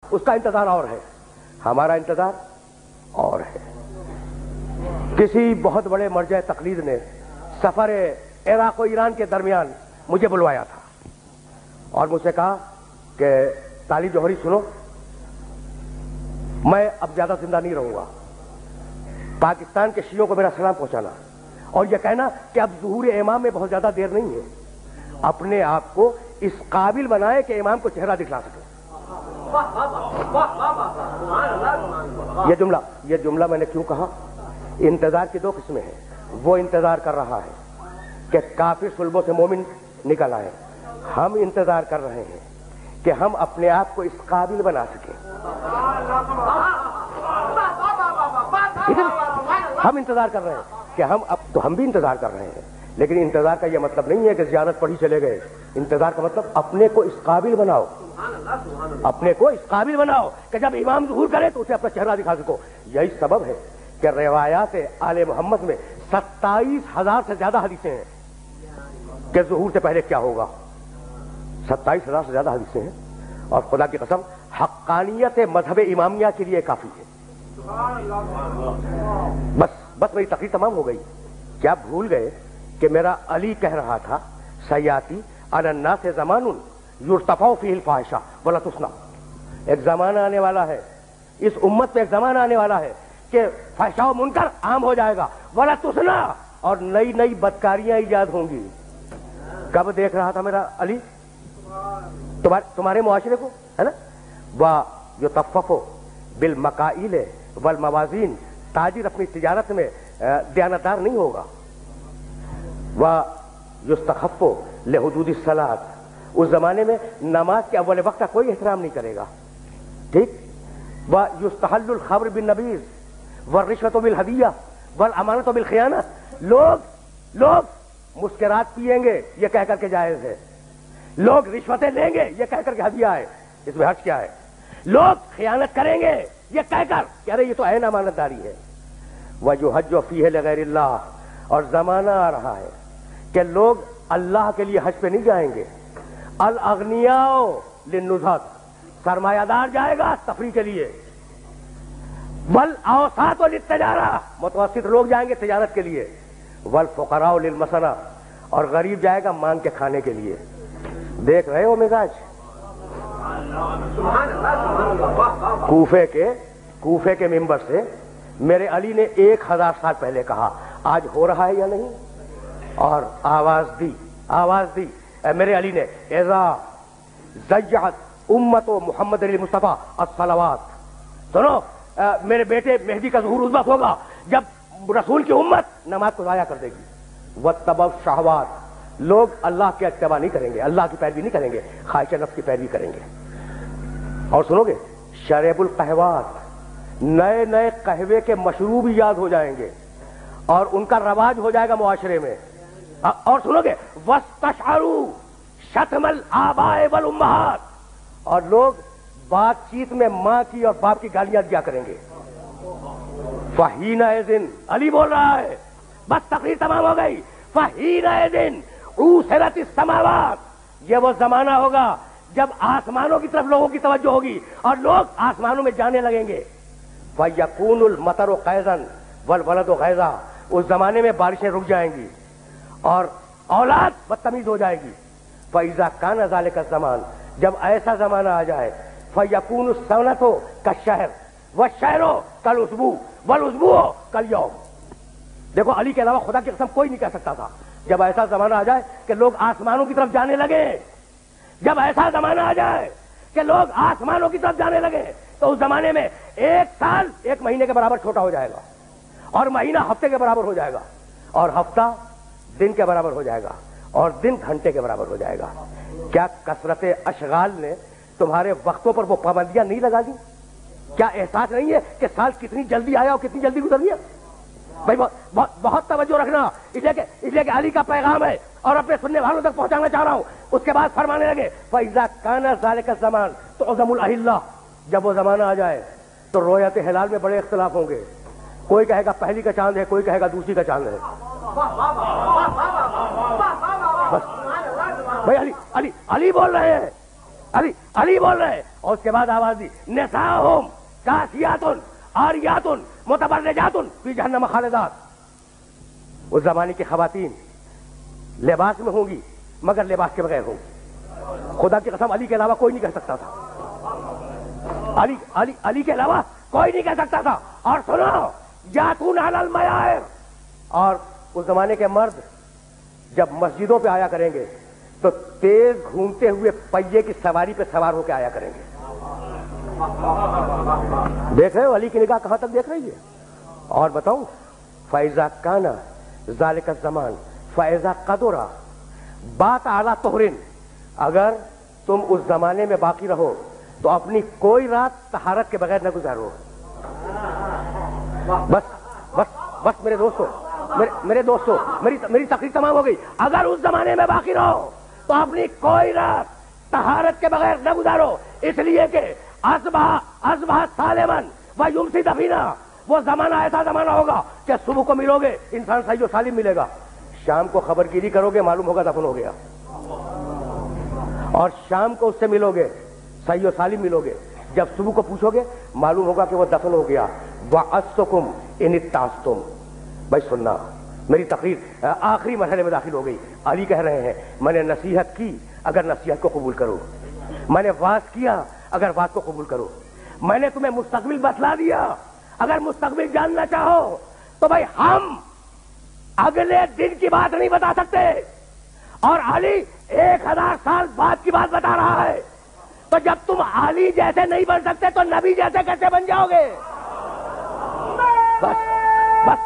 اس کا انتظار اور ہے، ہمارا انتظار اور ہے۔ کسی بہت بڑے مرجع تقلید نے سفر عراق و ایران کے درمیان مجھے بلوایا تھا اور مجھ سے کہا کہ طالب جوہری سنو، میں اب زیادہ زندہ نہیں رہوں گا، پاکستان کے شیعوں کو میرا سلام پہنچانا اور یہ کہنا کہ اب ظہور امام میں بہت زیادہ دیر نہیں ہے، اپنے آپ کو اس قابل بنائے کہ امام کو چہرہ دکھلا سکے۔ یہ جملہ میں نے کیوں کہا؟ انتظار کی دو قسمیں ہیں، وہ انتظار کر رہا ہے کہ کافر صلبوں سے مومن نکل آئے، ہم انتظار کر رہے ہیں کہ ہم اپنے آپ کو اس قابل بنا سکیں۔ ہم انتظار کر رہے ہیں کہ ہم بھی انتظار کر رہے ہیں، لیکن انتظار کا یہ مطلب نہیں ہے کہ زیارت پڑھی چلے گئے، انتظار کا مطلب اپنے کو اس قابل بناؤ، اپنے کو اس قابل بناؤ کہ جب امام ظہور کرے تو اسے اپنا چہرہ دکھا سکو۔ یہی سبب ہے کہ روایات آل محمد میں 27,000 سے زیادہ حدیثیں ہیں کہ ظہور سے پہلے کیا ہوگا، 27,000 سے زیادہ حدیثیں ہیں، اور خدا کی قسم حقانیت مذہب امامیہ کے لیے کافی ہے۔ بس میری تقریر تمام ہو گئی۔ کیا بھول گئے کہ میرا علی کہہ رہا تھا سیاتی علی الناس زمان یرتفع فیہ الفاحشہ ولا تسنى، ایک زمانہ آنے والا ہے، اس امت پہ ایک زمانہ آنے والا ہے کہ فحشاء و منکر عام ہو جائے گا، ولا تسنى، اور نئی نئی بدکاریاں ایجاد ہوں گی۔ کب دیکھ رہا تھا میرا علی تمہارے معاشرے کو، ہے نا؟ وَيُطَفَّفُ بِالْمَكَائِلِ والموازین، تاجر اپنی تجارت میں دیانتدار نہیں ہوگا۔ وَيُسْتَخَفُّ لِحُدُودِ الصَّلَاةِ، اس زمانے میں نماز کے اول وقت کا کوئی احترام نہیں کرے گا، ٹھیک؟ وَيُسْتَحَلُّ الْخَمْرُ بِالنَّبِيذِ وَالرِّشْوَةُ بِالْهَدِيَّةِ وَالْأَمَانَةُ بِالْخِيَانَةِ، لوگ مسکرات پیئیں گے یہ کہہ کر کے جائز ہے، لوگ رشوتیں لیں گے یہ کہہ کر کے ہدیہ ہے، اس میں حرج کیا ہے؟ لوگ خیانت کریں گے یہ کہہ کر کہ ارے یہ تو عین امانت داری ہے۔ وَيُحَجُّ فِيهِ لِغَيْرِ اللَّهِ، اور زمانہ آ رہا ہے کہ لوگ اللہ کے لیے حج پہ نہیں جائیں گے۔ الاغنیاء للنزهة، سرمایہ دار جائے گا تفریح کے لیے، والاوساط للتجارہ، متوسط لوگ جائیں گے تجارت کے لیے، والفقراء للمسنہ، اور غریب جائے گا مانگ کے کھانے کے لیے۔ دیکھ رہے ہو مزاج کوفے کے منبر سے میرے علی نے 1000 سال پہلے کہا، آج ہو رہا ہے یا نہیں؟ اور آواز دی میرے علی نے، اذا ضیعت امت محمد المصطفیٰ الصلوات، سنو میرے بیٹے مہدی کا ظہور اس وقت ہوگا جب رسول کی امت نماز کو ضائع کر دے گی۔ واتبعوا الشہوات، لوگ اللہ کے اتباع نہیں کریں گے، اللہ کی پیروی نہیں کریں گے، خواہش نفس کی پیروی کریں گے۔ اور سنو گے شریب القہوات، نئے نئے قہوے کے مشروب ایجاد ہو جائیں گے اور ان کا رواج ہو جائے گا معاشرے میں۔ اور سنو گے واستشعروا شتم الآباء والامہات، اور لوگ بات چیت میں ماں کی اور باپ کی گالیاں دیا کریں گے۔ فحینئذ، علی بول رہا ہے، بس تقریر تمام ہو گئی، فحینئذ عُوسِرَتِ السماوات، یہ وہ زمانہ ہوگا جب آسمانوں کی طرف لوگوں کی توجہ ہوگی اور لوگ آسمانوں میں جانے لگیں گے۔ فَيَكُونُ الْمَطَرُ قَيْضًا وَالْوَلَدُ غَيْضًا، اس زمانے میں بارشیں رک جائیں گی اور اولاد بدتمیز ہو جائے گی۔ فَإِذَا كَانَ ذَلِكَ الزَّمَانُ، جب ایسا زمانہ آ جائے، فَيَكُونُ السَّنَةُ كَالشَّهْرِ وَالشَّهْرُ كَالْأُسْبُوعِ وَالْأُسْبُوعُ كَالْيَوْمِ۔ دیکھو علی کے علاوہ خدا کی قسم کوئی نہیں کہہ سکتا تھا، جب ایسا زمانہ آ جائے کہ لوگ آسمانوں کی طرف جانے لگے، جب ایسا زمانہ آ جائے کہ لوگ آسمانوں کی طرف جانے لگے، تو اس زمانے میں 1 سال 1 مہینے کے برابر چھوٹا ہو جائے گا، اور مہینہ ہفتے کے برابر ہو جائے گا، اور ہفتہ دن کے برابر ہو جائے گا، اور دن گھنٹے کے برابر ہو جائے گا۔ کیا کثرت اشغال نے تمہارے وقتوں پر وہ پابندیاں نہیں لگا دی؟ کیا احساس نہیں ہے کہ سال کتنی جلدی آیا اور کتنی جلدی گزر گیا؟ بھائی بہت توجہ رکھنا، اس لیے کہ علی کا پیغام ہے اور اپنے سننے والوں تک پہنچانا چاہ رہا ہوں۔ اس کے بعد فرمانے لگے فَإِذَا كَانَ ذَلِكَ الزَّمَانُ تُعْظَمُ الْأَهِلَّةُ، جب وہ زمانہ آ جائے تو رویت ہلال میں بڑے اختلاف ہوں گے، کوئی کہے گا پہلی کا چاند ہے، کوئی کہے گا دوسری کا چاند ہے۔ بس بھائی علی بول رہے ہیں، علی بول رہے ہیں، اور اس کے بعد آواز دی نساؤہم کاسیاتن عاریاتن متبرجاتن فی جہنم خالدات. اس زمانے کی خواتین لباس میں ہوں گی مگر لباس کے بغیر ہوں گی. خدا کی قسم علی کے علاوہ کوئی نہیں کہہ سکتا تھا. علی کے علاوہ کوئی نہیں کہہ سکتا تھا. اور سنو یاتون علی المیائر. اور اس زمانے کے مرد جب مسجدوں پہ آیا کریں گے تو تیز گھومتے ہوئے پہیے کی سواری پہ سوار ہو کے آیا کریں گے. دیکھ رہے ہو علی کی نگاہ کہاں تک دیکھ رہی ہے. اور بتاؤں فَإِذَا كَانَ ذَلِكَ الزَّمَانُ فَإِذَا قَدُرَ بَاتَ عَلَى طُهْرٍ. اگر تم اس زمانے میں باقی رہو تو اپنی کوئی رات طہارت کے بغیر نہ گزارو. بس بس بس میرے دوستو میری تقریر تمام ہو گئی. اگر اس زمانے میں باقی رہو تو اپنی کوئی رات طہارت کے بغیر نہ گزارو. اس لیے کہ اصبح سالمن و یمسی دفینا. وہ زمانہ ایسا زمانہ ہوگا کہ صبح کو ملو گے انسان صحیح و سالم ملے گا, شام کو خبر گیری کرو گے معلوم ہوگا دفن ہو گیا, اور شام کو اس سے ملو گے صحیح و سالم ملو گے. جب صبح کو پوچھو گے معلوم ہوگا کہ وہ دفن ہو گیا. وَأَسْتُكُمْ إِنِ اتَّعَظْتُمْ. بھائی سننا, میری تقریر آخری مرحلے میں داخل ہو گئی. علی کہہ رہے ہیں میں نے نصیحت کی اگر نصیحت کو قبول کرو, میں نے واز کیا اگر واز کو قبول کرو, میں نے تمہیں مستقبل بتلا دیا اگر مستقبل جاننا چاہو تو بھائی ہم اگلے دن کی بات نہیں بتا سکتے, اور علی 1000 سال بعد کی بات بتا رہا ہے. تو جب تم علی جیسے نہیں بن سکتے تو نبی جیسے کیسے بن جاؤ گے؟ بس بس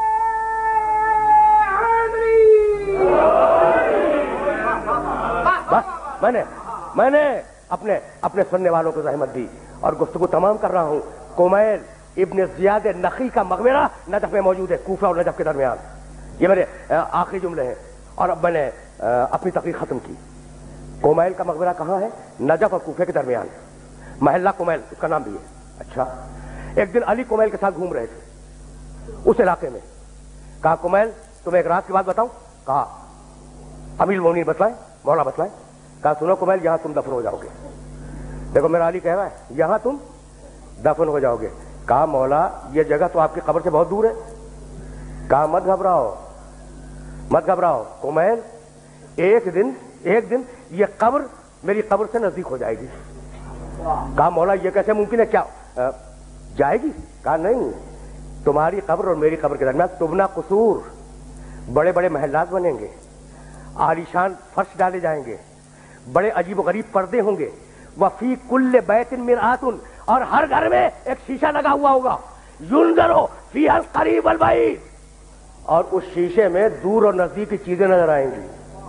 بس میں نے اپنے سننے والوں کو زحمت دی اور گفتگو تمام کر رہا ہوں. کمیل ابن زیاد نخی کا مقبرہ نجف میں موجود ہے, کوفہ اور نجف کے درمیان. یہ میرے آخری جملے ہیں اور اب میں نے اپنی تقریر ختم کی. کمیل کا مقبرہ کہاں ہے؟ نجف اور کوفے کے درمیان, محلہ کمیل اس کا نام بھی ہے. اچھا, ایک دن علی کمیل کے ساتھ گھوم رہے تھے اس علاقے میں. کہا کمیل تمہیں ایک رات کی بات بتاؤں؟ کہا امیر المومنین بتلائیں, مولا بتلائیں. کہا سنو کمیل یہاں تم دفن ہو جاؤ گے. دیکھو میرا علی کہہ رہا ہے یہاں تم دفن ہو جاؤ گے. کہا مولا یہ جگہ تو آپ کی قبر سے بہت دور ہے. کہا مت گھبراؤ کمیل, ایک دن یہ قبر میری قبر سے نزدیک ہو جائے گی. کہا مولا یہ کیسے ممکن ہے, کیا جائے گی؟ کہا نہیں, تمہاری قبر اور میری قبر کے درمیان تبنا قصور, بڑے بڑے محلات بنیں گے, عالیشان فرش ڈالے جائیں گے, بڑے عجیب و غریب پردے ہوں گے. وفی کل بیت مرآت, اور ہر گھر میں ایک شیشہ لگا ہوا ہوگا. ینظر فیہا القریب والبعید, اور اس شیشے میں دور اور نزدیک کی چیزیں نظر آئیں گی.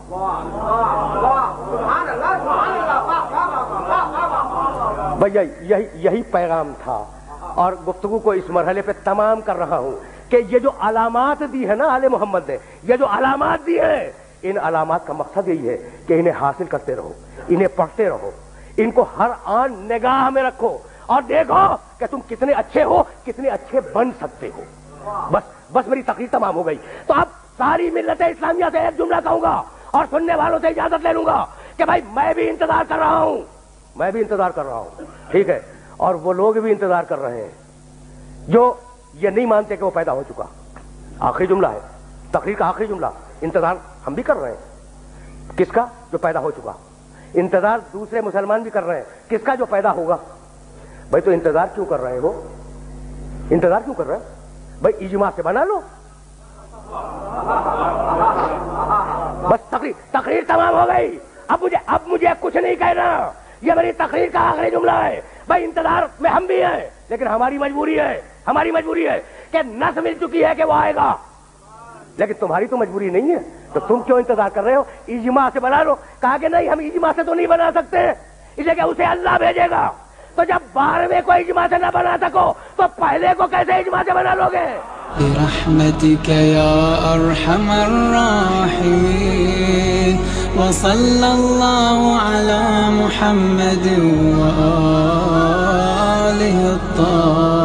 بھیا یہی پیغام تھا, اور گفتگو کو اس مرحلے پہ تمام کر رہا ہوں کہ یہ جو علامات دی ہے نا آل محمد نے, یہ جو علامات دی ہیں, ان علامات کا مقصد یہی ہے کہ انہیں حاصل کرتے رہو, انہیں پڑھتے رہو, ان کو ہر آن نگاہ میں رکھو اور دیکھو کہ تم کتنے اچھے ہو, کتنے اچھے بن سکتے ہو. بس میری تقریر تمام ہو گئی. تو اب ساری ملت اسلامیہ سے ایک جملہ کہوں گا اور سننے والوں سے اجازت لے لوں گا کہ بھائی میں بھی انتظار کر رہا ہوں, ٹھیک ہے, اور وہ لوگ بھی انتظار کر رہے ہیں جو یہ نہیں مانتے کہ وہ پیدا ہو چکا. آخری جملہ ہے تقریر کا, آخری جملہ. انتظار ہم بھی کر رہے ہیں, کس کا؟ جو پیدا ہو چکا. انتظار دوسرے مسلمان بھی کر رہے ہیں, کس کا؟ جو پیدا ہوگا. بھائی تو انتظار کیوں کر رہے ہو؟ بھائی اجماع سے بنا لو. بس تقریر تمام ہو گئی. اب مجھے کچھ نہیں کہنا, یہ میری تقریر کا آخری جملہ ہے. بھائی انتظار میں ہم بھی ہیں, لیکن ہماری مجبوری ہے کہ نس مل چکی ہے کہ وہ آئے گا, لیکن تمہاری تو مجبوری نہیں ہے. تو تم کیوں انتظار کر رہے ہو؟ اجماع سے بنا لو. کہا کہ نہیں, ہم اجماع سے تو نہیں بنا سکتے, اس لیے کہ اسے اللہ بھیجے گا. تو جب 12ویں کو اجماع سے نہ بنا سکو تو پہلے کو کیسے اجماع سے بنا لو گے؟ برحمتك يا أرحم الراحمين وصلى الله على محمد وآله الطاهرين.